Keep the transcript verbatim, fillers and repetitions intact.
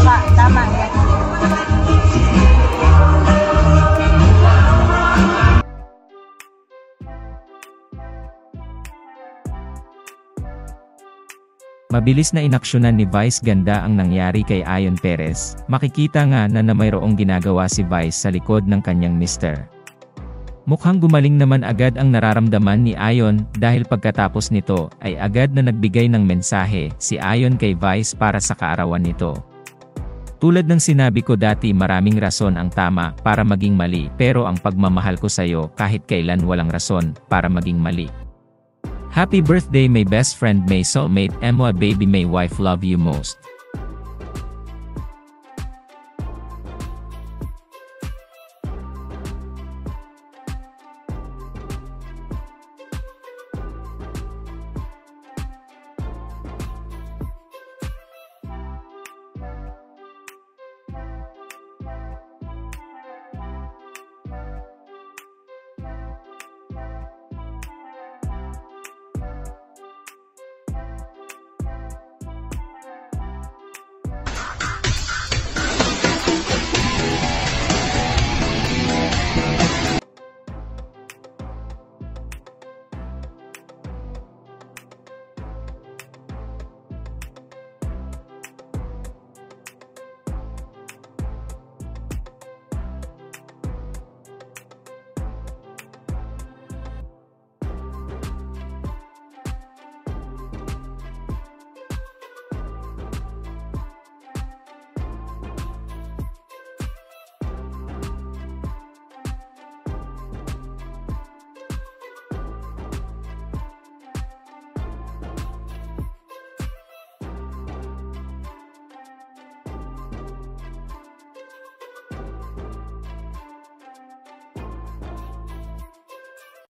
Tama, tama yan. Mabilis na inaksyonan ni Vice Ganda ang nangyari kay Ayon Perez. Makikita nga na na mayroong ginagawa si Vice sa likod ng kanyang mister. Mukhang gumaling naman agad ang nararamdaman ni Ayon dahil pagkatapos nito ay agad na nagbigay ng mensahe si Ayon kay Vice para sa kaarawan nito. Tulad ng sinabi ko dati, maraming rason ang tama para maging mali, pero ang pagmamahal ko sa'yo kahit kailan walang rason para maging mali. Happy birthday my best friend, my soulmate, Emma baby, my wife, love you most.